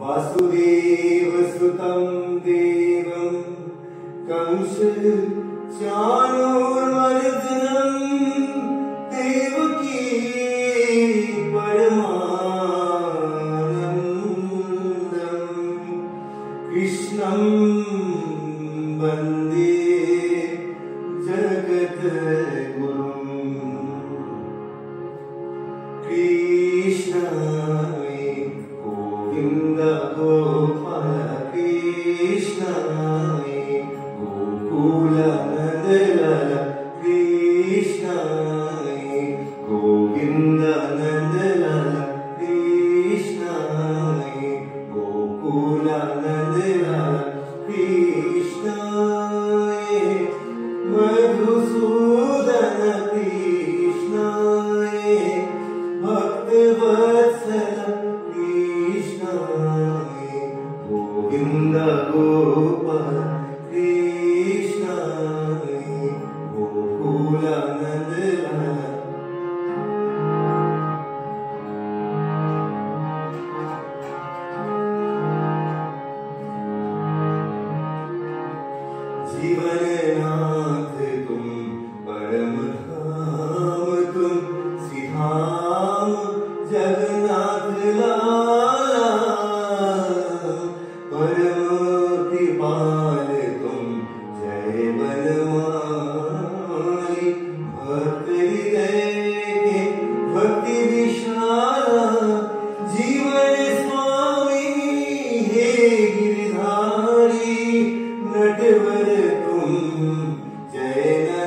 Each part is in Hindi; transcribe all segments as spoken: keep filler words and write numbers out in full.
वासुदेव सुतं देवं कंस चाणूरमर्दनं देवकी परमानन्दं कृष्णं वन्दे जगद्गुरुं कृष्णाय गोविन्द गोपाल कृष्णाय गोकुलनन्दलाल कृष्णाय गोविन्द नन्दलाल कृष्णाय गोकुलनन्दलाल कृष्णाय मधुसूदन कृष्णाय भक्तवत्सल कृष्णाय गोविन्द गोपाल कृष्णाय गोकुलनन्दलाल जीवननाथ तुम परम धाम तुम सिधाम जगन्नाथ लाला परम कृपाल तुम जय बनमाली भक्त हृदय के भक्ति विशाला जीवन स्वामी हे गिरधारी नटवर तुम जय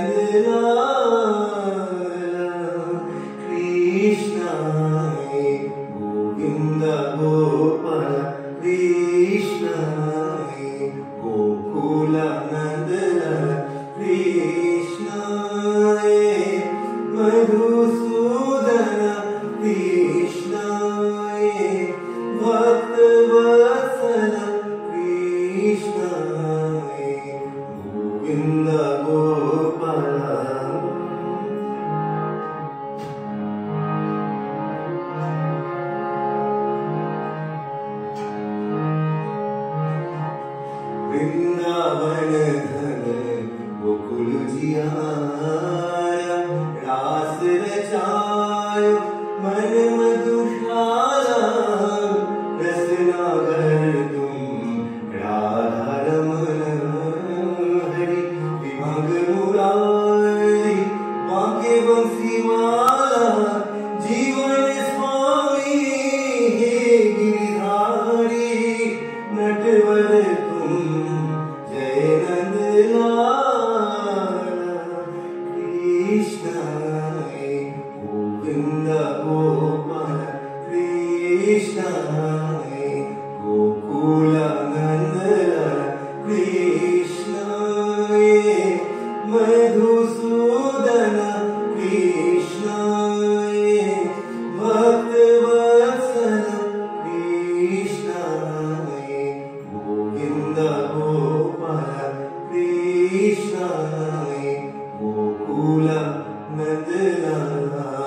नंदलाल कृष्णाय गोविन्द गोपाल कृष्णाय गोकुलनन्दलाल कृष्णाय मधुसूदन कृष्णाय भक्तवत्सल कृष्णाय गोविन्द गोपाल वृंदावन धन गोकुल जियारा रास रचायो मन मधुशाला रसनागर तुम राधा रमन हरि विभंग मुरारी बांके बंसीवाला जीवन स्वामी हे गिरधारी नटवर तुम जय नंदलाल कृष्णाय गोविन्द गोपाल कृष्णाय गोकुलनन्दलाल कृष्णाय मधुसूदन कृष्णाय भक्तवत्सल कृष्णाय गोविन्द गोपाल कृष्णाय गोकुलनन्दलाल